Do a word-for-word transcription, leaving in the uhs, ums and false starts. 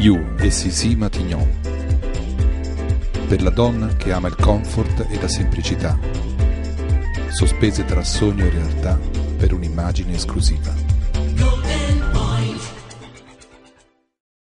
You e Sissi Matignon. Per la donna che ama il comfort e la semplicità, sospese tra sogno e realtà per un'immagine esclusiva.